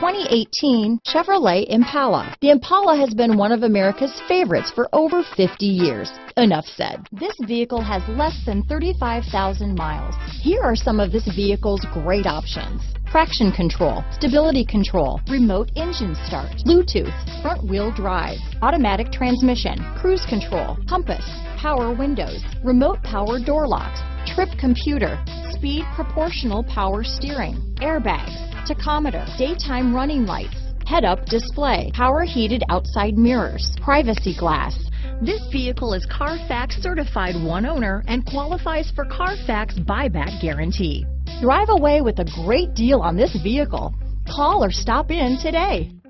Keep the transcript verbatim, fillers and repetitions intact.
twenty eighteen Chevrolet Impala. The Impala has been one of America's favorites for over fifty years. Enough said. This vehicle has less than thirty-five thousand miles. Here are some of this vehicle's great options: traction control, stability control, remote engine start, Bluetooth, front wheel drive, automatic transmission, cruise control, compass, power windows, remote power door locks, trip computer, speed proportional power steering, airbags, tachometer, daytime running lights, head-up display, power heated outside mirrors, privacy glass. This vehicle is Carfax certified one owner and qualifies for Carfax buyback guarantee. Drive away with a great deal on this vehicle. Call or stop in today.